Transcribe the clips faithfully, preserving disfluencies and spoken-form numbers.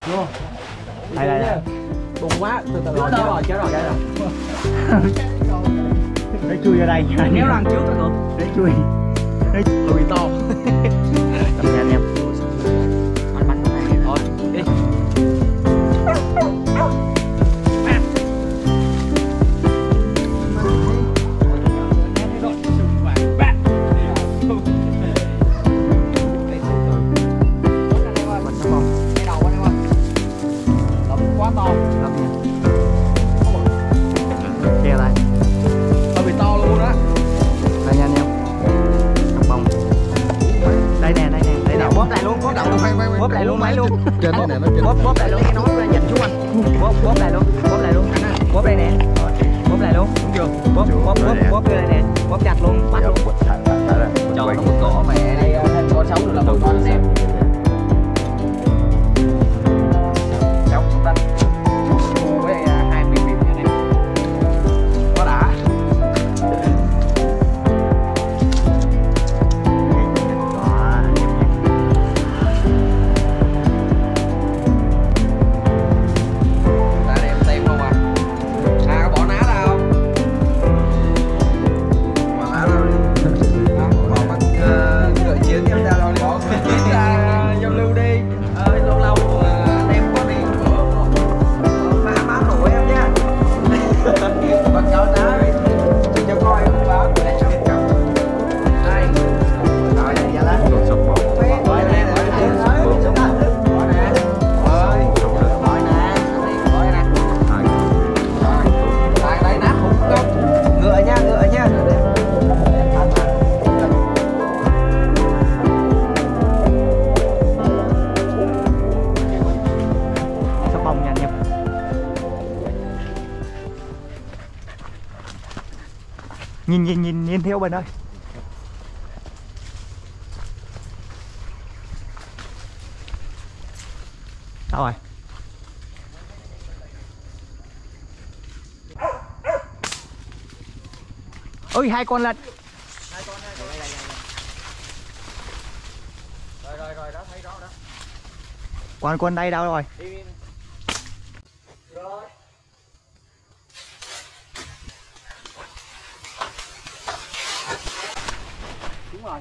Vô. Đây đây đây. Bùng quá, từ từ rồi, chết rồi, chết rồi, chết rồi. Nó chui ra đây. Kéo răng trước rồi. Nó chui. Nó hơi to. Cầm nha anh em. Bắn bắn cái này thôi, đi. Bóp lại luôn, máy luôn. Trên bóp, này nó trên. Bóp bóp lại luôn, nghe nói là dành xuống anh. Bóp bóp lại luôn, bóp lại luôn. Bóp đây nè. Bóp lại luôn, đúng chưa? Bóp bóp bóp bóp đây nè. Bóp chặt luôn, bắt luôn. Cho nó một cỏ mẹ đây, con sống được là một con xem. Sống chúng ta. Với hai miếng miếng như này. Có đã. Nhìn nhìn nhìn nhìn theo bên ơi. Đâu rồi? Ôi hai con lên. Hai con hai con. Rồi rồi rồi đó, thấy rõ đó. Con con đây đâu rồi? Đi, đi. Rồi. Đúng rồi.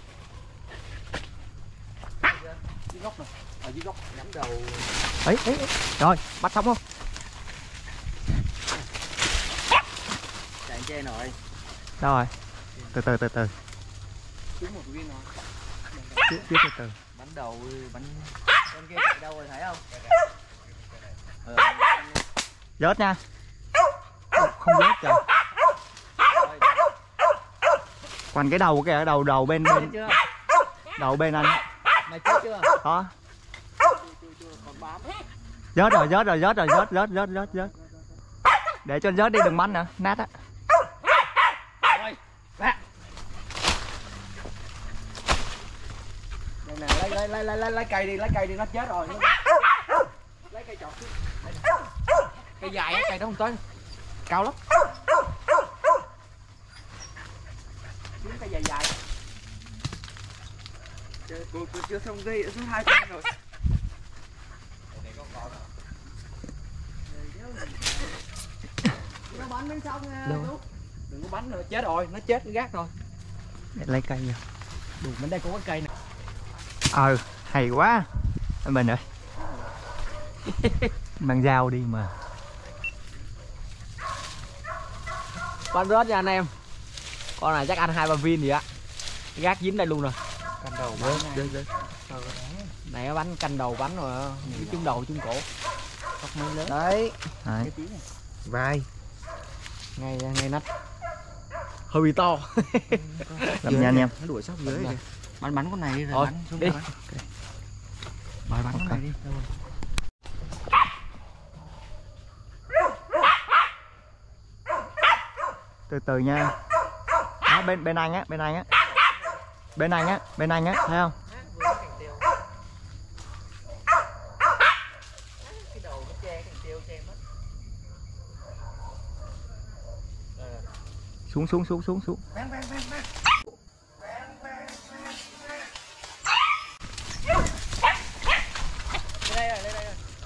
Dưới góc này, ở dưới góc nhắm đầu. Ấy ấy rồi, bắt xong không? Chạy che rồi. Đâu rồi? Từ từ từ từ. Trúng một viên rồi. Tiếp tiếp từ từ. Bắn đầu, bắn con kia chạy đâu rồi thấy không? Ờ. Vớt nha. Không vớt kìa. Còn cái đầu kìa, đầu đầu bên bên. Đầu bên anh. Mày chết chưa? Đó. Còn bám. Vớt rồi, vớt rồi, vớt rồi, vớt vớt vớt vớt vớt. Để cho vớt đi đừng bắn nữa, nát á. Rồi. Đây nè, lấy lấy lấy lấy lấy cây đi, lấy cây đi, nó chết rồi. Lấy cây chọt xuống. Cây dài á, cây đó không tới. Cao lắm. Kiếm cây dài dài. Cô cô chưa xong dây xuống hai con rồi. Nó bắn đến xong nha. Đừng có bắn nữa, chết rồi, nó chết nó gác rồi. Để lấy cây vô. Đủ bên đây có cái cây này. Ờ, hay quá. Anh Bình ơi. Mang dao đi mà. Bắn rớt nha anh em. Con này chắc ăn hai ba viên gì á. Gác dính đây luôn rồi. Canh đầu bắn này. Này nó bắn canh đầu bắn rồi, những trúng đầu trúng cổ. Tóc mới lớn. Đấy. Đấy. Vai. Ngay ngay nách. Hơi bị to. Làm nha anh em. Nó đuổi sóc dưới kìa. Bắn bắn con này đi rồi bắn xuống đi. Bắn. Rồi bắn con này đi. Từ từ nha. Đó, bên bên anh á, bên anh á. Bên anh á, bên anh á, thấy không? Xuống xuống xuống xuống xuống. Đây rồi, đây rồi.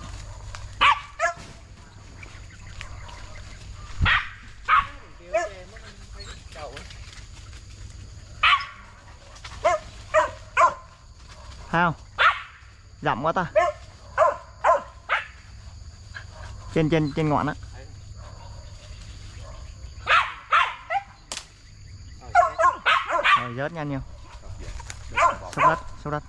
không? Rộng quá ta. Trên trên trên ngọn á. Rồi rớt nhanh nhiều. Xúc đất, xúc đất.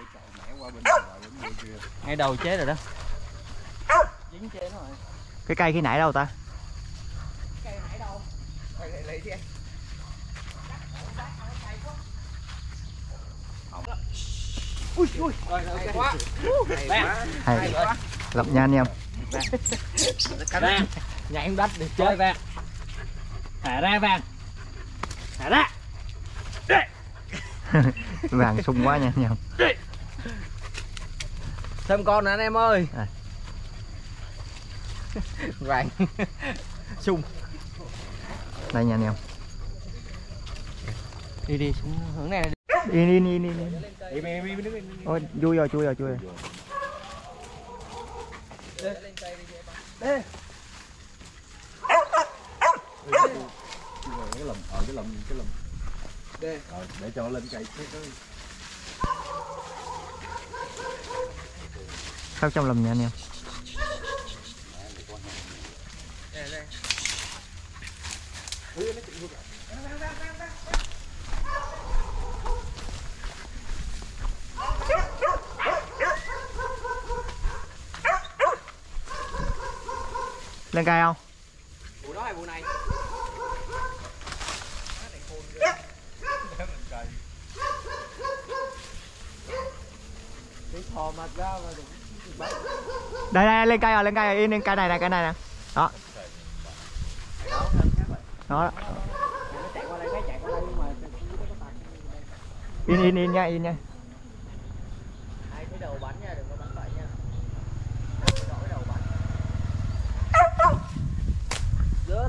Ngay đầu chết rồi đó. Dính chế nó rồi. Cái cây khi nãy đâu ta? Cây nãy đâu? Lấy lấy đi anh. Ui ui. Rồi ok quá. Hay quá. Lập nha anh em. Nhảy đất để chơi vàng. Thả ra vàng. Thả ra. Vàng sung quá nha anh em. Thêm con nữa anh em ơi. À. Vàng sung. Đây nha anh em. Đi đi xuống hướng này. Đi đi đi đi. Ôi vui rồi, chui rồi, chui rồi. Đây. Cái lùm, ở cái lùm, cái lùm. Rồi, để cho nó lên cây. Sao trong lùm nha anh em. Lên cây không? Vụ đó hay vụ này? Đây đây lên cây rồi, lên cây rồi, yên lên cây này nè, cây này nè. Đó. Đó. In in in nha, in nha. Hai cái đầu bắn nha, đừng có bắn vậy nha. Đổi đầu bắn. Rớt.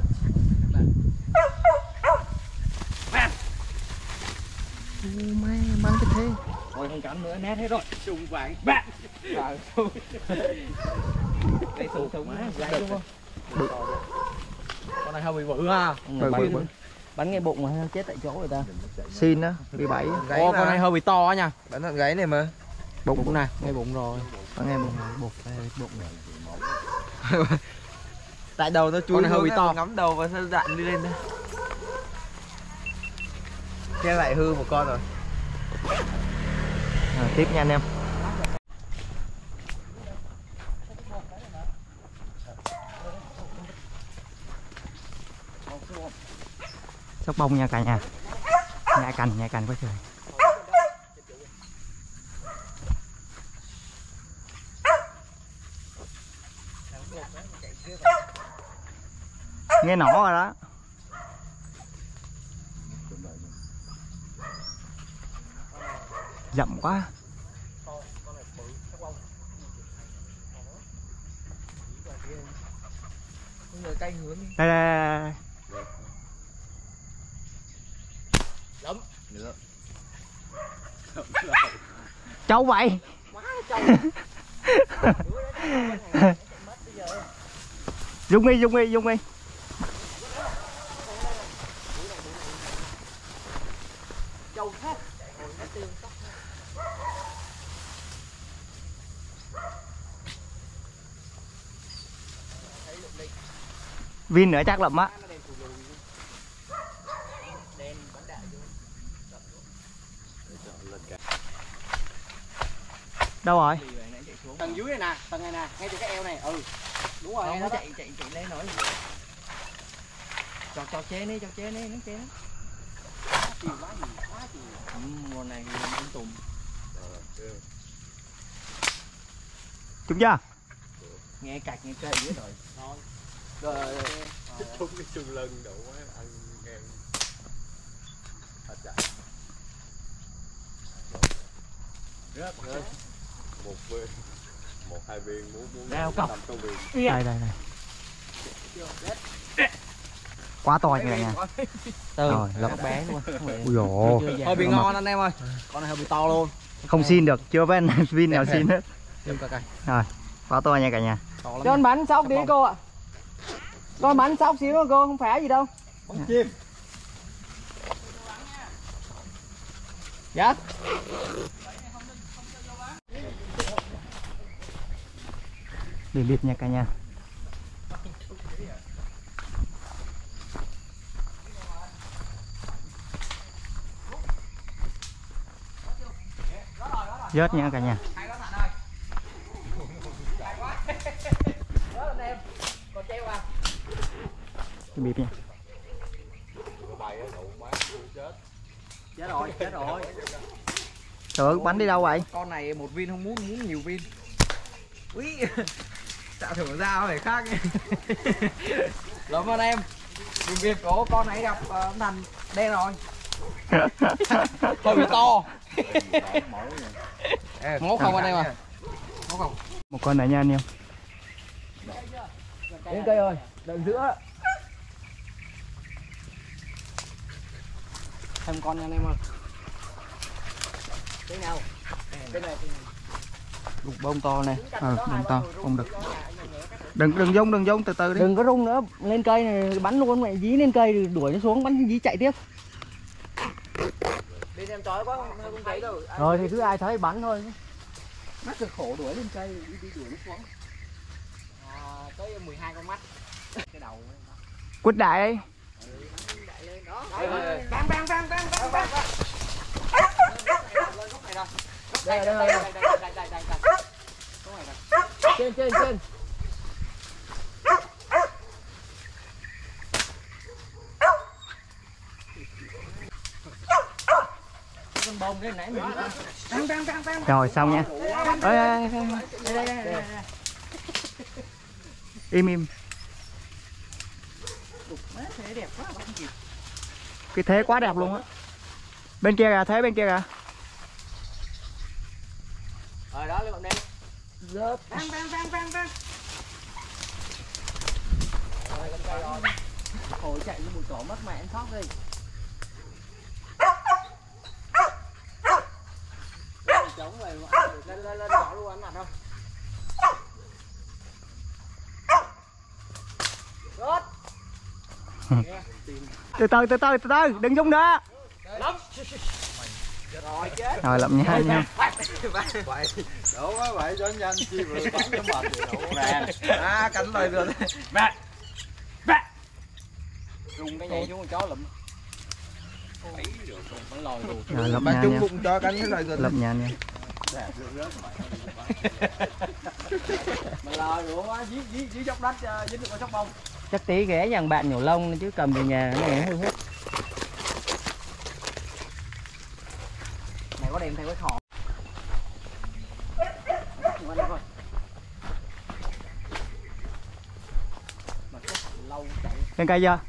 Mày mang cái thế. Thôi không cắn nữa, nét hết rồi. Sùng vàng. Bạn. Vào sùng. Đây sùng sùng á, gãy đúng không? Bự. Con này hơi bị bự ha. Bự bự bự. Bắn ngay bụng mà chết tại chỗ rồi ta. Xin á, bị bảy. Ô, con này hơi bị to á nha. Bắn thằng gáy này mà. Bụng bụng này, ngay bụng rồi. Bắn ngay bụng. Bụng đây, bụng này. Tại đầu nó chui con này hơi bị to. ngắm đầu và sao đạn đi lên đây. Cái lại hư một con rồi. À, tiếp nha anh em. Sóc bông nha cả nhà. Nhai cành, nhai cành quá trời. Nghe nổ rồi đó. Rậm quá. Đây đây đây, đây. Lắm. Trâu vậy. Dung đi, dung đi, dung đi. Châu khác. Vin nữa chắc lắm á. Đâu rồi? Tầng dưới này nè, tầng này nè, ngay từ cái eo này. Ừ. Đúng rồi, nó chạy chạy chạy lên nổi. Cho cho chế đi, cho chế đi, nó chế. Nhiều quá nhiều quá nhiều. Ừ, mùa này ăn tùm. Trúng chưa? Nghe cạch nghe cây dưới rồi. Thôi. Rồi. Thích trúng cái xương lưng đủ quá ăn ngang. Chạy. Rớt rớt. Một viên, một hai viên muốn muốn Rao cọc. Đây đây đây. Quá to nha nha. Từ rồi lắm bé luôn. Ui dồi. Hơi bị ngon anh em ơi. Con này hơi bị to luôn. Không xin được, chưa với anh Vin nào xin hết. Rồi, quá to nha cả nhà. Cho anh bắn sóc đi cô ạ. Con bắn sóc xíu thôi cô, không phải gì đâu. Bắn chim. Dạ. Bịp bịp nha cả nhà. Vớt nha cả nhà. Bịp nha. Chết rồi, chết rồi. Trời ơi, bánh đi đâu vậy? Con này một viên không muốn, muốn nhiều viên. Úi, tạo thưởng ra phải khác. Lộn anh em. Vì việc của con này gặp uh, thành đen rồi. Hơi bị to. Mốt không anh em à? Mốt không? Một con này nha anh em. Đến cây rồi, đợi giữa. Thêm con nha anh em ơi. Cái nào? Cái này, cái này. Lục bông to nè. Ờ, bông to, không được. Đừng đừng dung, đừng dung, từ từ đi. Đừng có rung nữa, lên cây này bắn luôn mẹ, dí lên cây đuổi nó xuống, bắn dí chạy tiếp. Bên em trói quá không, không thấy đâu. Rồi thì cứ ai thấy bắn thôi. Mắt cực khổ đuổi lên cây, đi, đi đuổi nó xuống. À, tới mười hai con mắt. Cái đầu. Quýt đại đi. Bang bang bang bang bang bang. Đây đây đây đây đây đây đây đây. Trên trên trên. Con bông cái nãy mình bang bang bang bang. Rồi xong nha. Ê, ê, ê. Đây đây đây đây. Im im. Thế đẹp quá không kịp. Cái thế quá đẹp luôn á. Bên kia kìa, thế bên kia kìa. Rồi đó lên bọn đây. Rớp. Bang bang bang bang bang. Rồi lên cây rồi. Ôi chạy như một tổ mất mẹ anh khóc đi. Chống về lên lên lên bỏ luôn anh mặt không? Rớt. Từ từ từ từ từ từ, đừng dung nữa. Rồi chết. Rồi lậm nha nha. Vậy đổ quá vậy cho nhanh chi vừa bắn cho mệt vậy. À cắn lời rồi. Mẹ. Mẹ. Rung cái nhảy xuống con chó lụm. Rồi lậm nha nha. Bụng cho cắn cái lời rồi. Lậm nha nha. Mà lời nữa quá, dí dí dí dốc đất dính được con sóc bông. Chắc tí ghé nhằng bạn nhổ lông chứ cầm về nhà cái này hư hết. Mày có đem theo cái thò. Lên cây chưa?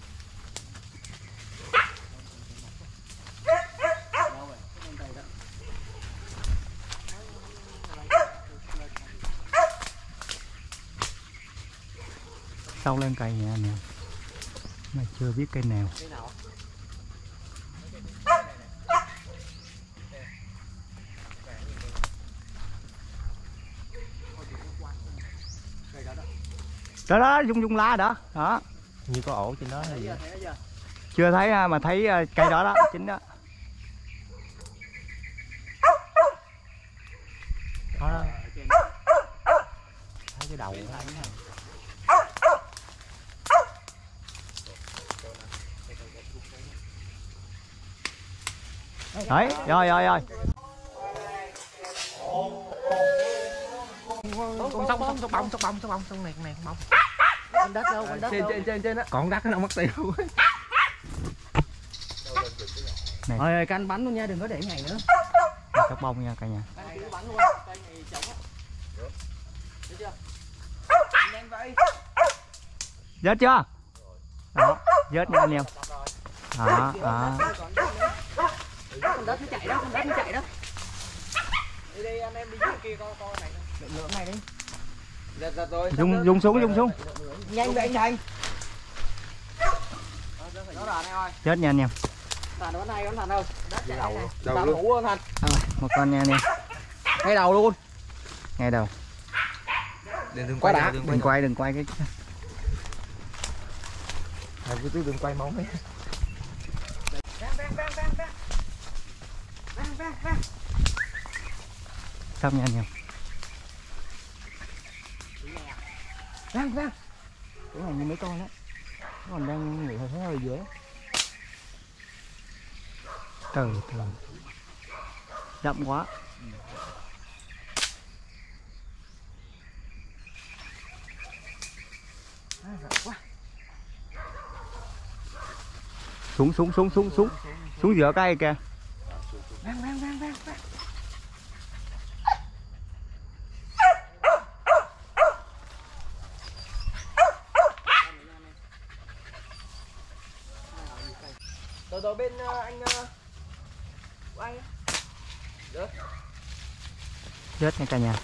Sau lên cây nha nè. Mà chưa biết cây nào. Đó đó, dung dung lá đó. Đó. Như có ổ trên đó hay gì? Chưa thấy mà thấy cây đó đó, chính đó. Đó đó. Thấy cái đầu đó. Đấy, rồi rồi rồi. Con sóc bông, sóc bông, sóc bông, sóc bông, sóc này, này, bông. Con đất đâu, con đất Trên đâu. trên trên trên đó. Còn đất nó mất tiêu. Này. Ơi canh bắn luôn nha, đừng có để ngày nữa. Sóc bông nha cả nhà. Bắn luôn, cây này trống á. Được chưa? Nhanh vậy. Vớt chưa? Đó, vớt nha anh em. Đó, đó. Con đất nó chạy đó, con đất nó chạy đó. Đi đi anh em đi dưới kia coi coi này. Lượng lượng này đi. Dạ dạ rồi. Dung dung xuống, dung xuống. Nhanh vậy anh Thành. Nó rồi này ơi. Vớt nha anh em. Thành nó này, nó thành đâu? Đất chạy này. Đầu Đầu luôn. ngủ luôn Thành. À, một con nha anh em. Ngay đầu luôn. Ngay đầu. Đừng Quá quay đã. đừng Đừng quay, đừng quay cái. Cứ tôi đừng quay máu mấy. Bang bang bang bang bang. Bang bang bang. Xong nha anh em. Vang vang. Cái này như mấy con đấy. Còn đang ngủ hơi hơi ở dưới. Từ từ. Đậm quá. À, rộng quá. Xuống xuống xuống xuống xuống. Xuống giữa cây kìa. Vang vang vang vang vang. Từ từ bên uh, anh uh, của anh rớt rớt nha cả nhà.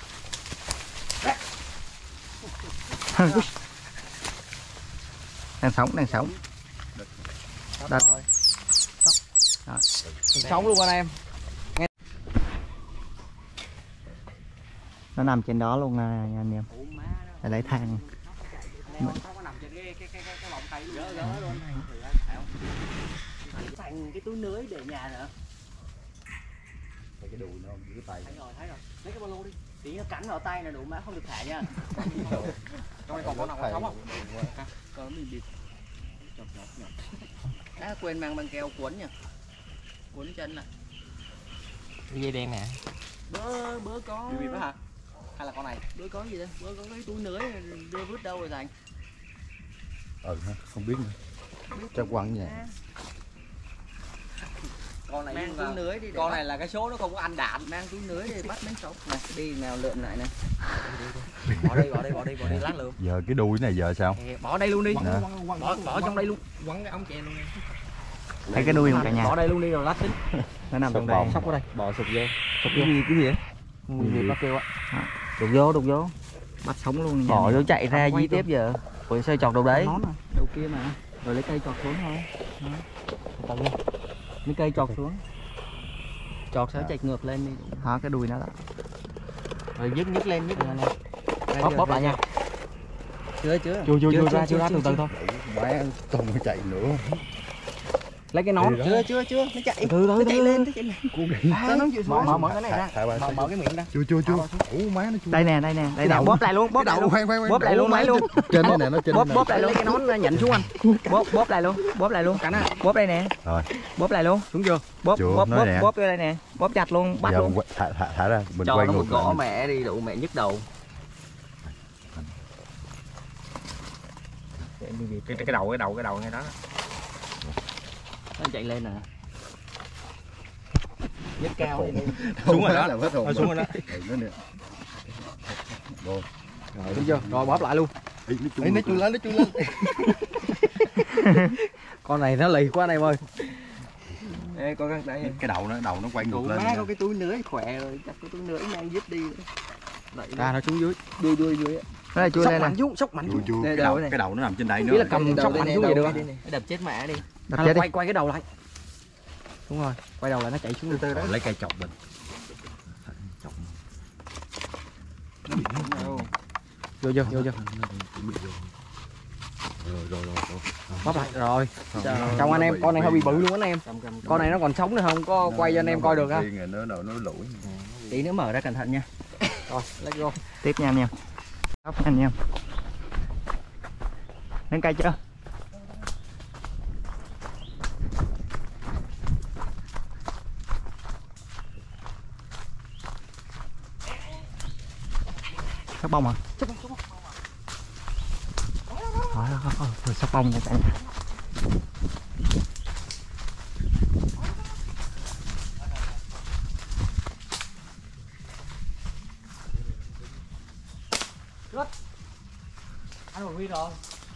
Đang sống đang sống đất rồi. Rồi. Sống luôn anh em. Nghe... Nó nằm trên đó luôn nha anh em. Để lấy thang. Thành cái túi nưới để nhà nữa. Cái đùi nó giữ tay. Thấy rồi, thấy rồi. Lấy cái ba lô đi. Tí nó cắn vào tay là đủ má không được thả nha. Trong này còn con nào còn sống không? Còn mình bịt. Chọc chọc nhỉ. Đã quên mang băng keo cuốn nha. Cuốn chân lại. Cái dây đen nè. Bớ bớ có. Bịt hả? Hay là con này? Bớ có gì đây? Bớ có cái túi nưới đưa vứt đâu rồi Thành? Ừ không biết nữa. Chắc quăng nhà. Con này mang túi nưới đi. Con này là cái số nó không có ăn đạn. Mang túi nưới đi bắt mấy sóc này, đi nào lượn lại này. Bỏ đi, bỏ đi, bỏ đi, bỏ đi lát luôn. Giờ cái đuôi này giờ sao? Bỏ đây luôn đi. Nè. Bỏ bỏ trong đây luôn. Quăng cái ống tre luôn. Thấy cái đuôi không cả nhà? Bỏ đây luôn đi rồi lát tính. Nó nằm trong đây. Sóc ở đây. Bỏ sụp vô. Sụp cái gì cái gì vậy? Gì bác kêu á. Đục vô, đục vô. Bắt sống luôn. Bỏ vô chạy ra dí tiếp giờ. Ủa sao chọt đầu đấy? Đầu kia mà. Rồi lấy cây chọt xuống thôi. Đó. Lấy cây chọt xuống. Chọt sao chạy ngược lên đi. Đó cái đuôi nó đó. Rồi nhấc nhấc lên nhấc lên. Bóp bóp lại nha. Chưa chưa. Chưa chưa chưa ra chưa ra từ từ thôi. Má không có chạy nữa. Lấy cái nón. Chưa chưa chưa nó chạy. Từ từ nó chạy lên, nó chạy lên. Sao nó chịu xuống? Mở mở cái này ra. Mở mở cái miệng ra. Chưa chưa chưa. Ủa má nó chưa. Đây nè, đây nè, đây nè, bóp lại luôn, bóp lại luôn. Khoan khoan khoan. Bóp lại luôn, lấy luôn. Trên đây nè, nó trên bóp này. bóp lại luôn cái nón nhỉnh xuống anh. Bóp bóp lại luôn, bóp lại luôn. Cắn á. Bóp đây nè. Rồi. Bóp lại luôn. Xuống chưa? Bóp Chưa, bóp nói bóp nè. bóp vô đây nè. Bóp chặt luôn, bắt Giờ luôn. thả thả thả ra, mình cho quay nó một ngược gõ lại. mẹ đi, đủ mẹ nhức đầu. Cái cái đầu cái đầu cái đầu ngay đó. Nó chạy lên nè. Nhấc cao lên. Xuống rồi đó. Thôi xuống rồi đó. Nó nè. Rồi. Rồi đúng chưa? Rồi bóp lại luôn. Ê, nó chui lên, nó chui lên. Con này nó lì quá anh em ơi. Ê coi đây. Cái đầu nó đầu nó quay ngược lên. Má có cái túi nưới khỏe rồi, chắc cái túi nưới mang dứt đi. Đẩy À nó xuống dưới. đuôi đuôi dưới. Nó là chui Sóc lên mạnh nè. xuống, sóc mạnh Chui xuống. chui. Đây, Cái đầu đầu này. cái đầu nó nằm trên đây nữa. Ý là cầm sóc mạnh xuống vậy được. Đập chết mẹ đi. Đập chết đi. Quay quay cái đầu lại. Đúng rồi, quay đầu lại nó chạy xuống từ từ đó. Lấy cây chọc mình. Vô vô vô vô. Rồi rồi rồi. Bóp lại rồi. Chồng anh em, con này hơi bị bự luôn anh em. Con này nó còn sống nữa không có quay cho anh em coi được ha. Nó nó nó lủi. Tí nữa mở ra cẩn thận nha. Rồi, let's go. Tiếp nha anh em. Tóc anh em. Lên cây chưa? Sóc bông hả? Sóc bông, sóc bông. Rồi, rồi, rồi, rồi, sóc bông nha cả nhà. Anh một viên rồi.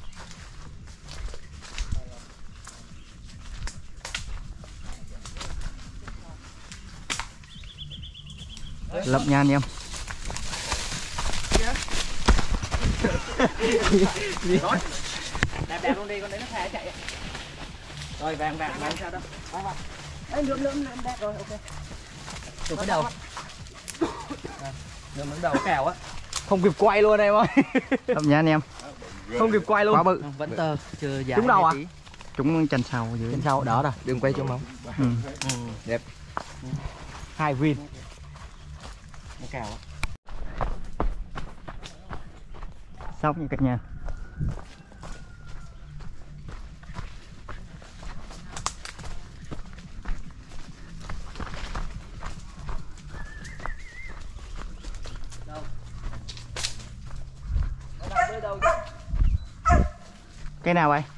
Lập nha anh em. Đẹp đẹp luôn đi, con đấy nó thả chạy. Rồi vàng vàng vàng sao đâu. Vàng vàng. Ê lượm lượm lượm đẹp rồi, ok. Từ cái đầu. Lượm đứng đầu kèo á. Không kịp quay luôn em ơi. Lập nha anh em. Không kịp quay luôn. Quá bự. Vẫn tơ, chưa dài. Trúng đầu à? Trúng chân sau dưới. Trên sau đó rồi, đừng quay chung không. Ừ. Ừ, đẹp. Hai viên. Nó cào á. Sóc nha cả nhà. Cây nào vậy?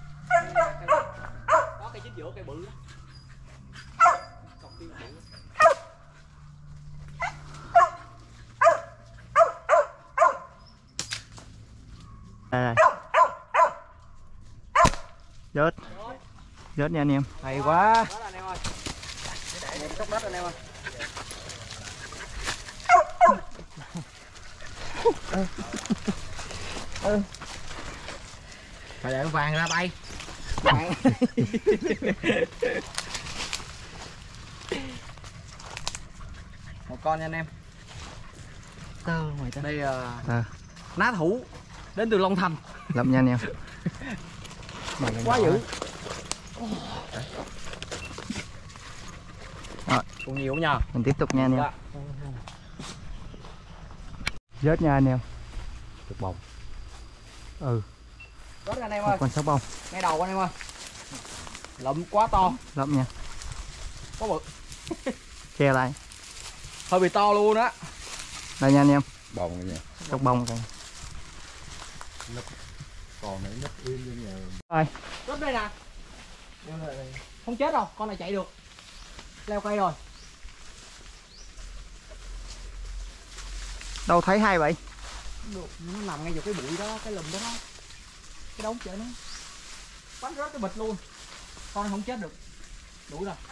Có cây chính giữa, cây bự đó. Đây đây. Rớt. Rớt nha anh em. Hay quá. Đó là anh em ơi. Em sóc đất anh em ơi. Ừ. Phải để vàng ra bay. Vàng. Một con nha anh em. Tơ ngoài ta. Đây là À. ná thủ đến từ Long Thành. Lậm nha anh em. Quá dữ. Rồi. Còn nhiều nha. Mình tiếp tục nha anh em. Dạ. Rớt nha anh em. Được bông. Ừ. Rớt anh em Một ơi. con sóc bông. Ngay đầu anh em ơi. Lụm quá to. Lậm nha. Quá bự. Che lại. Hơi bị to luôn á. Đây nha anh em. Bông nha. Sóc bông kìa. Còn này nấp im như nhà. Rồi. Rớt đây nè. Không chết đâu, con này chạy được. Leo cây rồi. Đâu thấy hay vậy? Được, nó nằm ngay vào cái bụi đó, cái lùm đó đó. Cái đống chợ nó. Bắn rớt cái bịch luôn. Con này không chết được. Đủ rồi.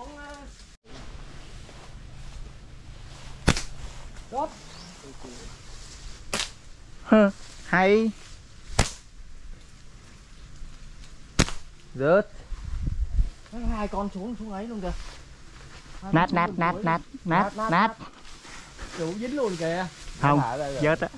Rớt. Hơ, hay. Rớt. Hai con xuống xuống ấy luôn kìa. Nát nát nát nát nát nát. Đủ dính luôn kìa. Không, rớt á.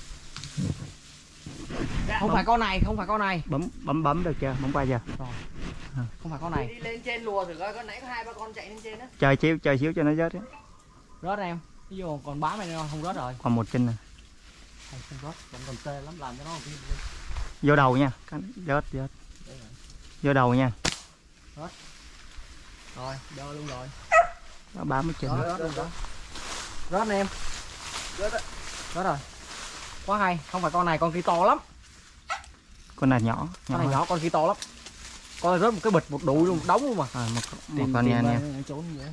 Không phải con này, không phải con này. Bấm bấm bấm được chưa? Bấm qua chưa? Không phải con này. Đi lên trên lùa thử coi, có nãy có hai ba con chạy lên trên đó. Chờ xíu, chờ xíu cho nó rớt á. Rớt em. Ví dụ còn bám này không rớt rồi. Còn một chân nè. Không, không rớt, vẫn còn tê lắm, làm cho nó một Vô đầu nha. Rớt rớt. Vô đầu nha. Rồi, đo luôn rồi. Nó bám cái chân. Đó, rớt luôn đó. Rớt nè em. Rớt á. Rớt rồi. Quá hay, không phải con này, con kia to lắm. Con này nhỏ, Con nhỏ này hơn. nhỏ, con kia to lắm. Con này rớt một cái bịch, một đụi luôn, một đống luôn mà. Rồi, một, một con nha anh em. Trốn vậy.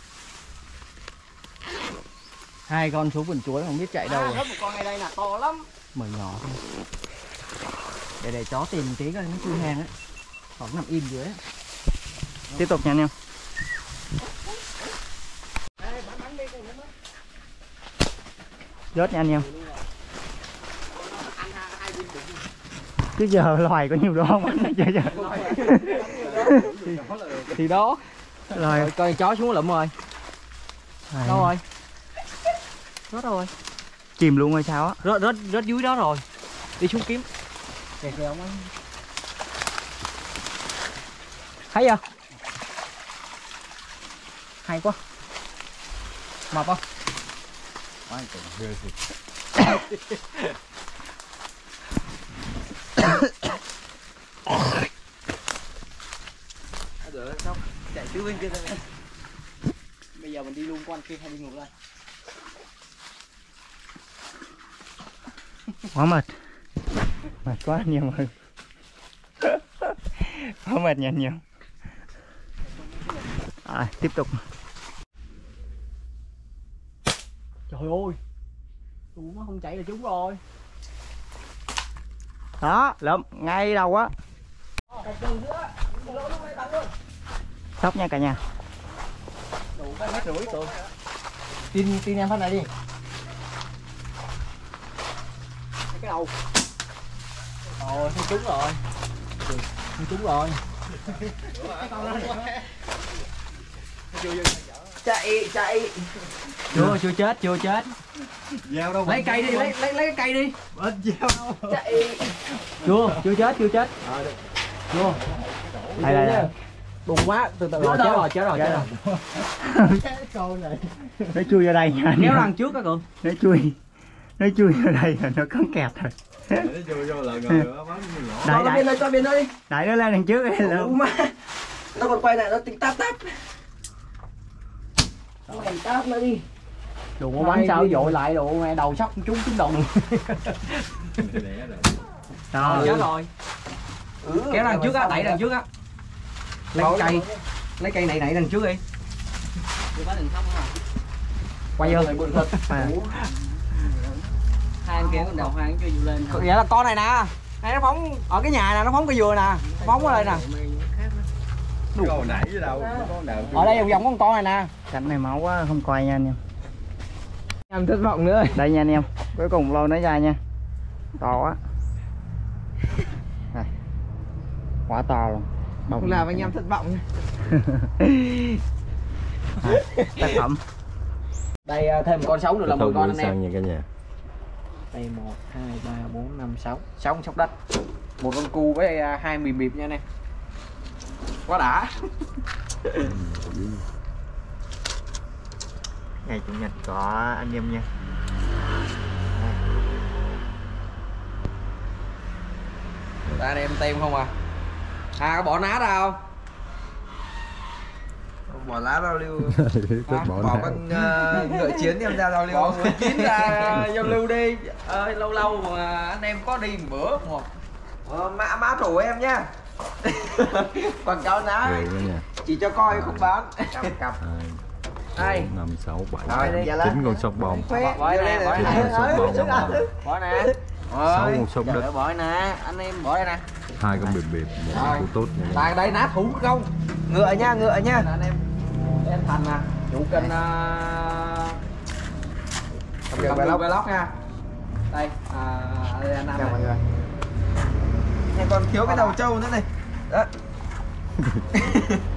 Hai con xuống vườn chuối không biết chạy đâu. À, rớt một con ngay đây là to lắm. Mời nhỏ thôi. Để để chó tìm một tí coi nó chui hang á. Còn nằm im dưới á. Tiếp tục nha anh em. Rớt nha anh em. Chứ giờ loài có nhiều đó không anh chơi giờ. Thì đó. Rồi. Rồi coi chó xuống lụm rồi. Rồi. Đâu rồi? Rớt rồi. Chìm luôn hay sao á? Rớt rớt rớt dưới đó rồi. Đi xuống kiếm. Kìa kìa ông ấy. Thấy chưa? Hay quá. Mập không? Ai còn ghê thiệt. Được xong. Chạy tứ bên kia thôi. Bây giờ mình đi luôn qua kia hay đi ngược lại? Quá mệt. Mệt quá anh em ơi. Quá mệt nha anh em. Rồi, tiếp tục. Trời ơi. Tụi nó không chạy là chúng rồi. Đó, lụm ngay đầu á. Sóc nha cả nhà. Đủ cái mét rưỡi tụi. Tin tin em phát này đi. Cái đầu. Rồi, không trúng rồi. Không trúng rồi. Chạy chạy. Chưa chưa chết, chưa chết. Dao đâu. Lấy cây đi, lấy lấy lấy cái cây đi. Bên dao đâu. Chạy. Chưa, chưa chết, chưa chết. Chưa. Đây đây đây. Bùng quá, từ từ rồi, chết rồi, chết rồi, chết rồi. Nó chui ra đây nha. Kéo răng trước các cường. Nó chui. nó chui vô đây rồi nó cắn kẹt rồi. Nó chui vô lần rồi nó bắn như lỗ. Đẩy Cho bên đây, cho bên đây. đẩy nó lên đằng trước đi Ủa luôn. má. Nó còn quay lại nó tính táp táp. Mày táp nó đi. Đụng Có bắn sao dội lại đồ mẹ đầu sóc trúng trúng đầu luôn. Rồi. Chết rồi. Kéo đằng trước á, đẩy đằng trước á. Lấy cây. Lấy cây này đẩy đằng trước đi. Quay vô. Hai anh kéo con đầu hai anh cho dù lên. Vậy là con này nè. Đây nó phóng ở cái nhà nè, nó phóng cây dừa nè. Phóng ở đây nè. Cái hồi nãy với đâu có nào. Ở đây vòng vòng con con này nè. Cảnh này máu quá không quay nha anh em. Em thất vọng nữa. Đây nha anh em, cuối cùng lôi nó ra nha. To quá. Đây. Quá to luôn. Không làm anh em thất vọng. Tác phẩm. Đây thêm một con sống nữa là mười con anh em. nha cả nhà. Đây một, hai, ba, bốn, năm, sáu. sáu con sóc đất. Một con cu với hai mìm bịp nha anh em. Quá đã. Ngày chủ nhật có anh em nha. Ta anh em tem không à? À có bỏ ná ra không? Bỏ lá rau liêu. À, bỏ bỏ con uh, ngựa chiến em ra rau liêu. Bỏ ngựa chiến ra giao lưu đi. Ờ, lâu lâu mà anh em có đi một bữa một. Ờ, má má thủ em nha. Còn cháu ná chỉ cho coi không bán. Cặp cặp. Đây. năm, sáu, bảy, Rồi, chín con sóc bông. Bỏ nè, bỏ Chín nè. con sóc bông. Bỏ nè. Sáu con sóc đất. Bỏ nè, anh em bỏ đây nè. Hai con bịp bịp, một con củ tốt nha. Tại đây ná thủ không? Ngựa nha, ngựa nha. Anh em em Thành nè, chủ kênh uh... cầm vlog vlog nha. Đây, à, đây anh Nam Chào này. mọi người. Em còn thiếu cái đầu trâu nữa này. Đó.